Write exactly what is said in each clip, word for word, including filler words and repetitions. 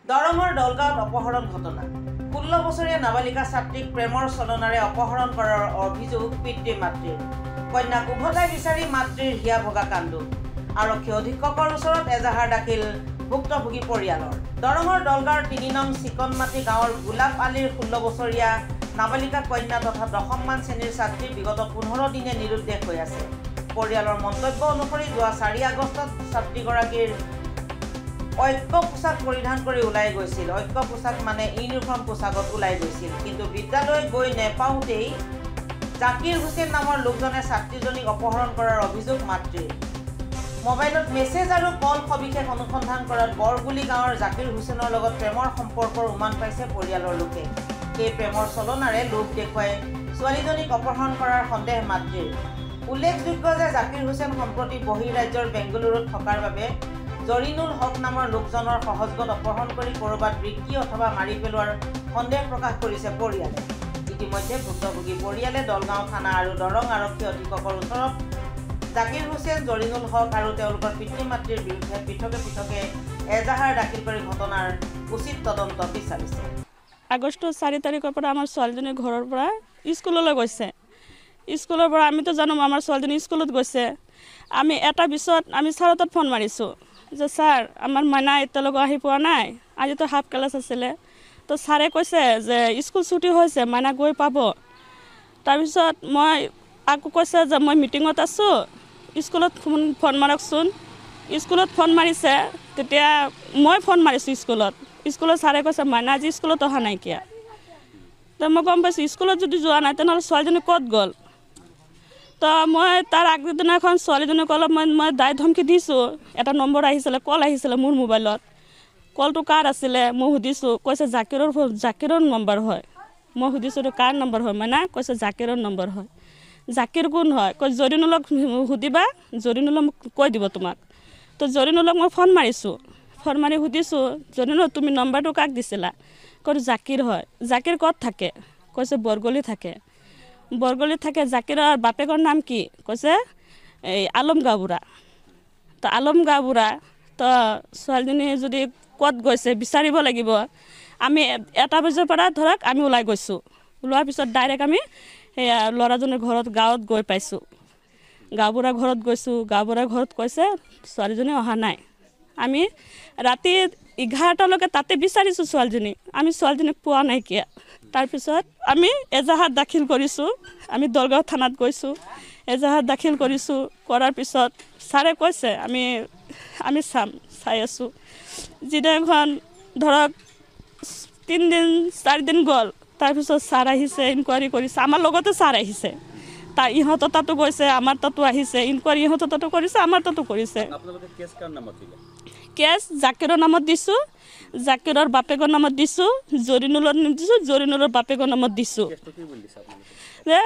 দৰঙৰ দলগাঁৱত অপহৰণ ঘটনা। ষোল্ল বছৰীয়া নাবালিকা ছাত্ৰীক প্ৰেমৰ চলনাৰে অপহৰণ কৰাৰ অভিযোগ পিতৃ মাতৃৰ। কন্যাক উভতাই বিচাৰি মাতৃৰ হিয়া ভগা কান্দো। আৰক্ষী অধীক্ষকৰ ওচৰত এজাহাৰ দাখিল ভুক্তভোগী পৰিয়ালৰ। দৰঙৰ দলগাঁৱৰ তিনি নং চিকনমাটি গাঁৱৰ গোলাপ আলীৰ ষোল্ল বছৰীয়া নাবালিকা কন্যা তথা দশমমান শ্ৰেণীৰ ছাত্ৰী বিগত পোন্ধৰ দিনে নিৰুদ্দেশ হৈ আছে। পৰিয়ালৰ মন্তব্য অনুসৰি যোৱা চাৰি আগষ্টত ছাত্ৰীগৰাকীৰ ঐক্য পোছাক পৰিধান কৰি ওলাই গৈছিল। ঐক্য পোছাক মানে ইউনিফৰ্ম পোছাকত ওলাই গৈছিল। কিন্তু বিদ্যালয় গৈ নেপাওঁতেই জাকিৰ হুছেইন নামৰ লোকজনে ছাত্ৰীজনীক অপহৰণ কৰাৰ অভিযোগ মাতৃৰ। মোবাইলত মেছেজ আৰু কল সবিশেষ অনুসন্ধান কৰাত বৰগুলি গাঁৱৰ জাকিৰ হুছেইনৰ লগত প্ৰেমৰ সম্পৰ্কৰ উমান পাইছে পৰিয়ালৰ লোকে। এই প্ৰেমৰ চলনাৰে লোক দেখুৱাই ছোৱালীজনীক অপহৰণ কৰাৰ সন্দেহ মাতৃৰ। উল্লেখযোগ্য যে জাকিৰ হুছেইন সম্প্ৰতি বহিঃৰাজ্যৰ বেংগালুৰুত থকাৰ বাবে জৰিনুল হক নামৰ লোকজনৰ সহজগত অপহৰণ কৰি ক'ৰবাত বিক্ৰী অথবা মাৰি পেলোৱাৰ সন্দেহ প্ৰকাশ কৰিছে পৰিয়ালে। ইতিমধ্যে ভুক্তভোগী পৰিয়ালে দলগাঁও থানা আৰু দৰং আৰক্ষী অধীক্ষকৰ ওচৰত জাকিৰ হুছেইন, জৰিনুল হক আৰু তেওঁলোকৰ পিতৃ মাতৃৰ বিৰুদ্ধে পৃথকে পৃথকে এজাহাৰ দাখিল কৰি ঘটনাৰ উচিত তদন্ত বিচাৰিছে। আগষ্টৰ চাৰি তাৰিখৰ পৰা আমাৰ ছোৱালীজনী ঘৰৰ পৰা স্কুললৈ গৈছে। স্কুলৰ পৰা আমিতো জানো আমাৰ ছোৱালীজনী স্কুলত গৈছে। আমি এটা পিছত আমি ছাৰৰ তাত ফোন মাৰিছোঁ যে ছাৰ আমাৰ মাইনা এতিয়ালৈকে আহি পোৱা নাই, আজিতো হাফ ক্লাছ আছিলে। তো ছাৰে কৈছে যে স্কুল ছুটি হৈছে, মাইনা গৈ পাব। তাৰপিছত মই আকৌ কৈছে যে মই মিটিঙত আছোঁ, স্কুলত ফোন ফোন মাৰকচোন। স্কুলত ফোন মাৰিছে, তেতিয়া মই ফোন মাৰিছোঁ স্কুলত। স্কুলত ছাৰে কৈছে মাইনা আজি স্কুলত অহা নাইকিয়া। তো মই গম পাইছোঁ স্কুলত যদি যোৱা নাই তেনেহ'লে ছোৱালীজনী ক'ত গ'ল। তো মই তাৰ আগদিনাখন ছোৱালীজনীক অলপ মই মই দায় ধমকি দিছোঁ। এটা নম্বৰ আহিছিলে, কল আহিছিলে মোৰ মোবাইলত। কলটো কাৰ আছিলে মই সুধিছোঁ, কৈছে জাকিৰৰ জাকিৰৰ নম্বৰ হয়। মই সুধিছোঁ এইটো কাৰ নম্বৰ হয় মানে, কৈছে জাকিৰৰ নম্বৰ হয়। জাকিৰ কোন হয়? কৈ জৰিনুলক সুধিবা, জৰিনুলক কৈ দিব তোমাক। তো জৰিনুলক মই ফোন মাৰিছোঁ, ফোন মাৰি সুধিছোঁ জৰিনুল তুমি নম্বৰটো কাক দিছিলা? কৈ জাকিৰ হয়। জাকিৰ ক'ত থাকে? কৈছে বৰগলি থাকে। বৰগলিত থাকে। জাকিৰৰ বাপেকৰ নাম কি? কৈছে এই আলম গাঁওবুঢ়া। তো আলম গাঁওবুঢ়া তো ছোৱালীজনী যদি ক'ত গৈছে বিচাৰিব লাগিব। আমি এটা বজাৰ পৰা ধৰক আমি ওলাই গৈছোঁ। ওলোৱাৰ পিছত ডাইৰেক্ট আমি সেয়া ল'ৰাজনৰ ঘৰত গাঁৱত গৈ পাইছোঁ। গাঁওবুঢ়া ঘৰত গৈছোঁ। গাঁওবুঢ়া ঘৰত কৈছে ছোৱালীজনী অহা নাই। আমি ৰাতি এঘাৰটালৈকে তাতে বিচাৰিছোঁ ছোৱালীজনী, আমি ছোৱালীজনীক পোৱা নাইকিয়া। তাৰপিছত আমি এজাহাৰ দাখিল কৰিছোঁ। আমি দলগাঁও থানাত গৈছোঁ, এজাহাৰ দাখিল কৰিছোঁ। কৰাৰ পিছত ছাৰে কৈছে আমি আমি চাম, চাই আছোঁ। যিদিনাখন ধৰক তিনিদিন চাৰিদিন গ'ল, তাৰপিছত ছাৰ আহিছে, ইনকুৱাৰী কৰিছে। আমাৰ লগতে ছাৰ আহিছে। তাৰ ইহঁতৰ তাতো গৈছে, আমাৰ তাতো আহিছে। ইনকুৱাৰী ইহঁতৰ তাতো কৰিছে, আমাৰ তাতো কৰিছে। কেছ জাকিৰৰ নামত দিছোঁ, জাকিৰৰ বাপেকৰ নামত দিছোঁ, জৰিনুলৰ নামত দিছোঁ, জৰিনুলৰ বাপেকৰ নামত দিছোঁ যে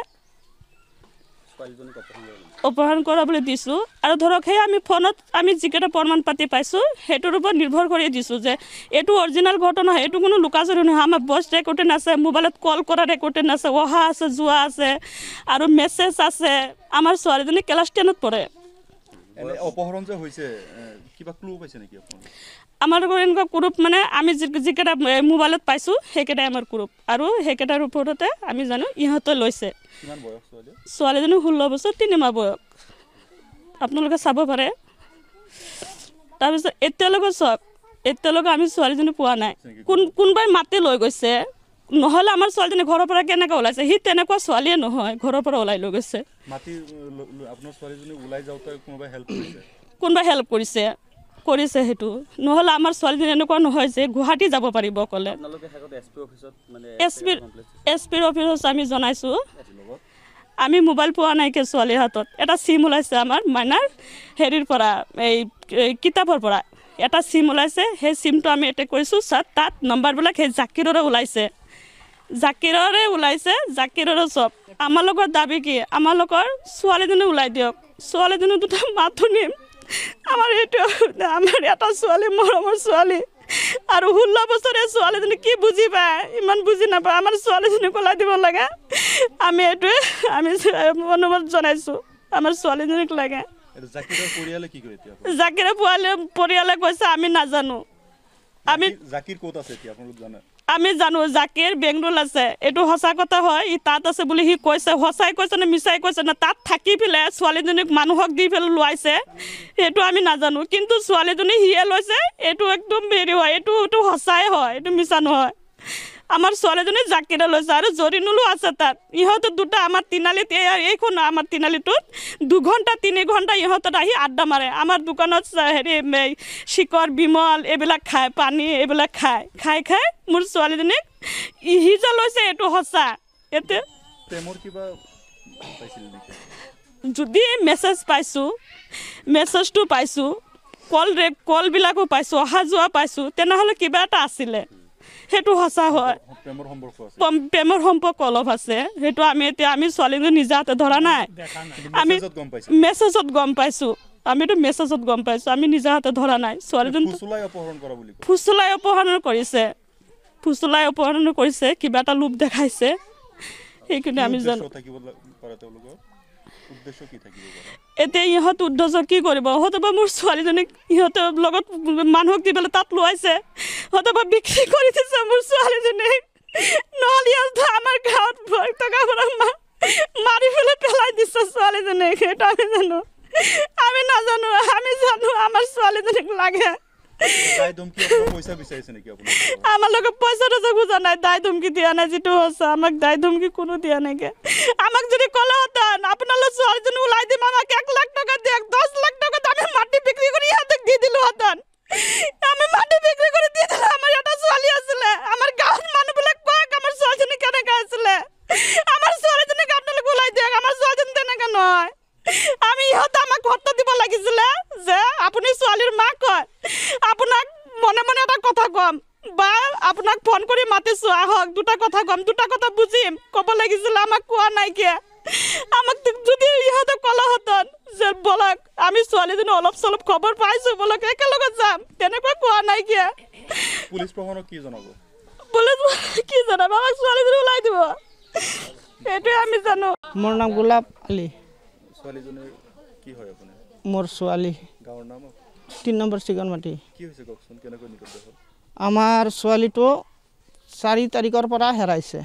অপহৰণ কৰা বুলি দিছোঁ। আৰু ধৰক সেই আমি ফোনত আমি যিকেইটা প্ৰমাণ পাতি পাইছোঁ সেইটোৰ ওপৰত নিৰ্ভৰ কৰি দিছোঁ যে এইটো অৰিজিনেল ঘটনা, এইটো কোনো লুকাচুৰি নহয়। আমাৰ ভইচ ৰেকৰ্ডিং আছে, মোবাইলত কল কৰা ৰেকৰ্ডিং আছে, অহা আছে, যোৱা আছে আৰু মেছেজ আছে। আমাৰ ছোৱালীজনী ক্লাছ টেনত পঢ়ে। অপহৰণ যে হৈছে কিবা ক্লু পাইছে নেকি আপুনি? আমাৰ এনেকুৱা গ্ৰুপ মানে আমি যিকেইটা মোবাইলত পাইছোঁ সেইকেইটাই আমাৰ গ্ৰুপ, আৰু সেইকেইটাৰ ওপৰতে আমি জানো ইহঁতে লৈছে। ছোৱালীজনী ষোল্ল বছৰ তিনি মাহ বয়স, আপোনালোকে চাব পাৰে। তাৰপিছত এতিয়ালৈকে চাওক, এতিয়ালৈকে আমি ছোৱালীজনী পোৱা নাই। কোন কোনোবাই মাতি লৈ গৈছে, নহ'লে আমাৰ ছোৱালীজনী ঘৰৰ পৰা কেনেকৈ ওলাইছে? সি তেনেকুৱা ছোৱালীয়ে নহয়, ঘৰৰ পৰা ওলাই লৈ গৈছে। কোনোবাই হেল্প কৰিছে কৰিছে সেইটো, নহ'লে আমাৰ ছোৱালীজনী এনেকুৱা নহয় যে গুৱাহাটী যাব পাৰিব অকলে। এছ পি এছ পিৰ অফিচত আমি জনাইছোঁ। আমি মোবাইল পোৱা নাইকিয়া ছোৱালীৰ হাতত। এটা চিম ওলাইছে আমাৰ মাইনাৰ হেৰিৰ পৰা, এই কিতাপৰ পৰা এটা চিম ওলাইছে। সেই চিমটো আমি এটেক কৰিছোঁ। ছাৰ তাত নম্বৰবিলাক সেই জাকিৰৰে ওলাইছে, জাকিৰৰে ওলাইছে, জাকিৰৰে চব। আমালোকৰ দাবী কি? আমালোকৰ ছোৱালীজনী ওলাই দিয়ক, ছোৱালীজনী দুটা মাথো নিম। আমাৰ এইটো আমাৰ এটা ছোৱালী, মৰমৰ ছোৱালী, আৰু ষোল্ল বছৰীয়া ছোৱালীজনী কি বুজি পায়? ইমান বুজি নাপায়। আমাৰ ছোৱালীজনীক ওলাই দিব লাগে। আমি এইটোৱে আমি অনুৰোধ জনাইছোঁ, আমাৰ ছোৱালীজনীক লাগে। জাকিৰৰ পৰিয়ালে কৈছে আমি নাজানো, আমি জাকিৰ ক'ত আছে এতিয়া আপোনালোক জানে আমি জানো জাকিৰ বেংগলোৰ আছে এইটো সঁচা কথা হয় ই তাত আছে বুলি সি কৈছে সঁচাই কৈছে নে মিছাই কৈছে না তাত থাকি পেলাই ছোৱালীজনীক মানুহক দি পেলাই লোৱাইছে সেইটো আমি নাজানো কিন্তু ছোৱালীজনী সিয়ে লৈছে এইটো একদম হেৰি হয় এইটো এইটো সঁচাই হয় এইটো মিছা নহয় আমাৰ ছোৱালীজনী জাকিৰে লৈছে আৰু জৰিনুলো আছে তাত ইহঁতে দুটা আমাৰ তিনালিত এইখন আমাৰ তিনালিটোত দুঘণ্টা তিনি ঘণ্টা ইহঁতত আহি আড্ডা মাৰে আমাৰ দোকানত হেৰি শিকৰ বিমল এইবিলাক খায় পানী এইবিলাক খায় খাই খাই মোৰ ছোৱালীজনীক ইহি যে লৈছে এইটো সঁচা এতিয়া প্ৰেমৰ কিবা পাইছিল নেকি যদি মেছেজ পাইছোঁ মেছেজটো পাইছোঁ কল ৰে কলবিলাকো পাইছোঁ অহা যোৱা পাইছোঁ তেনেহ'লে কিবা এটা আছিলে সেইটো সঁচা হয় প্ৰেমৰ সম্পৰ্ক আছে প্ৰেমৰ সম্পৰ্ক অলপ আছে সেইটো আমি এতিয়া আমি ছোৱালীজনী নিজে হাতে ধৰা নাই আমি মেছেজত গম পাইছোঁ আমিতো মেছেজত গম পাইছোঁ আমি নিজে হাতে ধৰা নাই ছোৱালীজনী ফুচুলাই অপহৰণ কৰা বুলি কয় ফুচুলাই অপহৰণ কৰিছে ফুচুলাই অপহৰণ কৰিছে কিবা এটা লোভ দেখাইছে সেইখিনি আমি জানো উদ্দেশ্য কি থাকিব পাৰে এতিয়া ইহঁত উদ্দেশ্য কি কৰিব হয়তোবা মোৰ ছোৱালীজনীক ইহঁতৰ লগত মানুহক দি পেলাই তাত লোৱাইছে হয়তোবা বিক্ৰী কৰি দিছে মোৰ ছোৱালীজনীক নহ'লে আমাৰ গাঁৱত ভয় টকা মাৰি পেলাই পেলাই দিছে ছোৱালীজনীক সেইটো আমি জানো আমি নাজানো আমি জানো আমাৰ ছোৱালীজনীক লাগে আমাৰ লগত পইচা টইচা খোজা নাই দায় ধমকি দিয়া নাই যিটো সঁচা আমাক দায় ধমকি কোনো দিয়া নাইকে আমাক যদি ক'লেহেঁতেন আপোনালোক ছোৱালীজনী ওলাই দিম আমাক এক লাখ টকা দিয়ক দহ লাখ টকাত আমি মাটি বিক্ৰী কৰি ইহঁতক দি দিলোহেঁতেন আমি মাটি বিক্ৰী কৰি দি দিলোঁ আমাৰ এটা ছোৱালী আছিলে আমাৰ গাঁৱত মানুহবিলাক কওক আমাৰ ছোৱালীজনী কেনেকৈ আছিলে আমাৰ ছোৱালীজনীক আপোনালোক ওলাই দিয়ক আমাৰ ছোৱালীজনী তেনেকৈ নহয় আমি ইহঁতে আমাক ঘৰটো দিব লাগিছিলে যে আপুনি ছোৱালীৰ মাক হয় আপোনাক মনে মনে এটা কথা কম বা আপোনাক ফোন কৰি মাতিছোঁ আহক দুটা কথা কম দুটা কথা বুজিম ক'ব লাগিছিলে আমাক কোৱা নাইকিয়া আমাক যদি ইহঁতে ক'লেহেঁতেন যে বলক আমি ছোৱালীজনী অলপ চলপ খবৰ পাইছোঁ বলক একেলগে যাম তেনেকৈ কোৱা নাইকিয়া পুলিচ প্ৰশাসনক কি জনাব পুলিচ কি জনাব আমাক ছোৱালীজনী ওলাই দিব সেইটোৱে আমি জানো মোৰ নাম গোলাপ আলী ছোৱালীজনীৰ কি হয় আপুনি মোৰ ছোৱালী গাঁৱৰ নাম তিন নম্বৰ চিকন মাটি কি হৈছে কওকচোন কেনেকৈ নিখোজ হ'ল আমাৰ ছোৱালীটো চাৰি তাৰিখৰ পৰা হেৰাইছে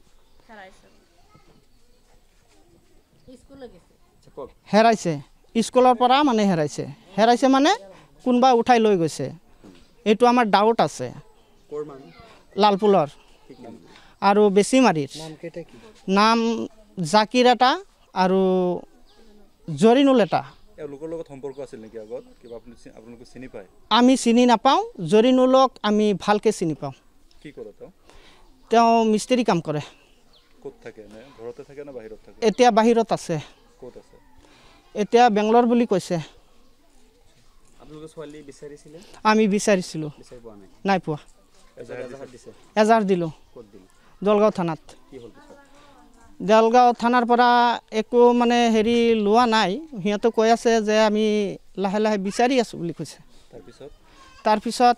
হেৰাইছে স্কুলৰ পৰা মানে হেৰাইছে হেৰাইছে মানে কোনোবা উঠাই লৈ গৈছে এইটো আমাৰ ডাউট আছে লালপুলৰ আৰু বেছিমাৰীৰ নাম জাকিৰ এটা আৰু জৰিনুল এটা এওঁলোকৰ লগত সম্পৰ্ক আছিল নেকি আগত কিবা আপুনি আপোনালোকে চিনি পায় আমি চিনি নাপাওঁ জৰিনুলক আমি ভালকৈ চিনি পাওঁ কি কৰে তেওঁ তেওঁ মিস্ত্ৰী কাম কৰে ক'ত থাকে নে ঘৰতে থাকে নে বাহিৰত থাকে এতিয়া বাহিৰত আছে ক'ত আছে এতিয়া বেংগলোৰ বুলি কৈছে আপোনালোকে ছোৱালী বিচাৰিছিলে আমি বিচাৰিছিলোঁ বিচাৰি পোৱা নাই নাই পোৱা এজাহাৰ দিছে এজাহাৰ দিলোঁ ক'ত দিলে দলগাঁও থানাত কি হ'ল পিছত দলগাঁও থানাৰ পৰা একো মানে হেৰি লোৱা নাই সিহঁতে কৈ আছে যে আমি লাহে লাহে বিচাৰি আছোঁ বুলি কৈছে তাৰপিছত তাৰপিছত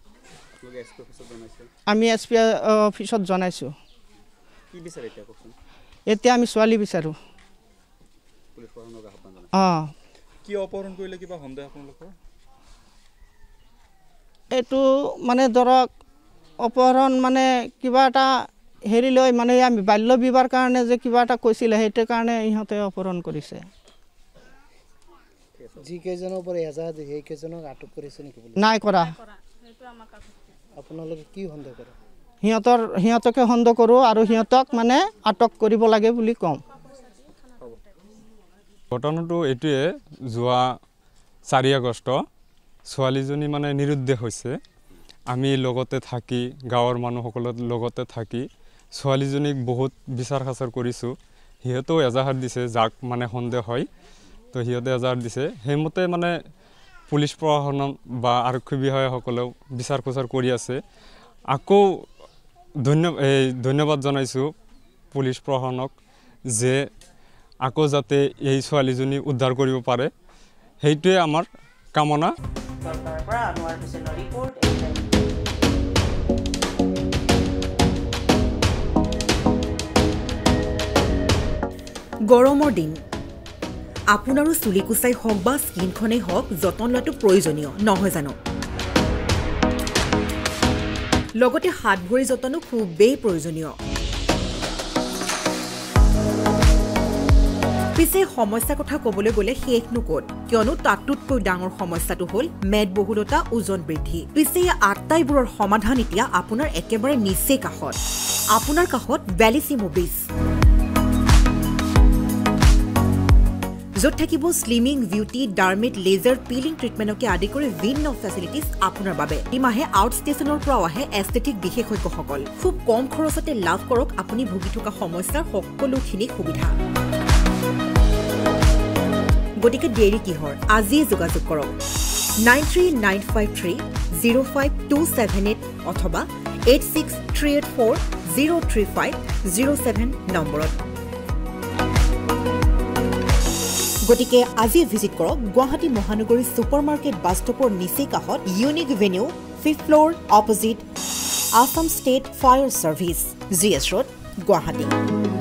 আমি এছ পি অফিচত জনাইছোঁ কি বিচাৰে এতিয়া কওকচোন এতিয়া আমি ছোৱালী বিচাৰোঁ অঁ কি অপহৰণ কৰিলে কিবা সন্দেহ আপোনালোকৰ এইটো মানে ধৰক অপহৰণ মানে কিবা এটা হেৰি লৈ মানে আমি বাল্য বিবাহৰ কাৰণে যে কিবা এটা কৈছিলে সেইটো কাৰণে ইহঁতে অপহৰণ কৰিছে যিকেইজনৰ পৰা এজাহাৰ দিয়ে সেইকেইজনক আটক কৰিছে নেকি নাই কৰা আপোনালোকে কি সন্দেহ কৰে সিহঁতৰ সিহঁতকে সন্দেহ কৰোঁ আৰু সিহঁতক মানে আটক কৰিব লাগে বুলি কওঁ ঘটনাটো এইটোৱে যোৱা চাৰি আগষ্ট ছোৱালীজনী মানে নিৰুদ্দেশ হৈছে আমি লগতে থাকি গাঁৱৰ মানুহসকলৰ লগতে থাকি ছোৱালীজনীক বহুত বিচাৰ খাচাৰ কৰিছোঁ সিহঁতেও এজাহাৰ দিছে যাক মানে সন্দেহ হয় তো সিহঁতে এজাহাৰ দিছে সেইমতে মানে পুলিচ প্ৰশাসন বা আৰক্ষী বিষয়াসকলেও বিচাৰ খোচাৰ কৰি আছে আকৌ ধন্য এই ধন্যবাদ জনাইছোঁ পুলিচ প্ৰশাসনক যে আকৌ যাতে এই ছোৱালীজনী উদ্ধাৰ কৰিব পাৰে সেইটোৱে আমাৰ কামনা গৰমৰ দিন আপোনাৰো চুলি কুচাই হওক বা স্কিনখনেই হওক যতন লোৱাটো প্ৰয়োজনীয় নহয় জানো লগতে হাত ভৰি যতনো খুবেই প্ৰয়োজনীয়। পিছে সমস্যাৰ কথা ক'বলৈ গ'লে শেষ নকত, কিয়নো তাতোতকৈ ডাঙৰ সমস্যাটো হ'ল মেদবহুলতা, ওজন বৃদ্ধি। পিছে এই আটাইবোৰৰ সমাধান এতিয়া আপোনাৰ একেবাৰে নিচেই কাষত। আপোনাৰ কাষত ভেলিচিমো বিচ, য'ত থাকিব স্লিমিং, বিউটি, ডাৰ্মেট, লেজাৰ, পিলিং ট্ৰিটমেণ্টকে আদি কৰি ভিন্ন ফেচিলিটিজ আপোনাৰ বাবে। ইমাহে আউট ষ্টেচনৰ পৰাও আহে এষ্টেটিক বিশেষজ্ঞসকল। খুব কম খৰচতে লাভ কৰক আপুনি ভুগি থকা সমস্যাৰ সকলোখিনি সুবিধা। গতিকে দেৰি কিহৰ, আজিয়ে যোগাযোগ কৰক nine three nine five three zero' five two seven eight অথবা eight six three eight four zero' three five zero' seven নম্বৰত। গতিকে আজি ভিজিট কৰক গুৱাহাটী মহানগৰী ছুপাৰ মাৰ্কেট বাছ ষ্টপৰ নিচেই কাষত unique venue, fifth floor, opposite Assam state fire service, G S road, Guwahati.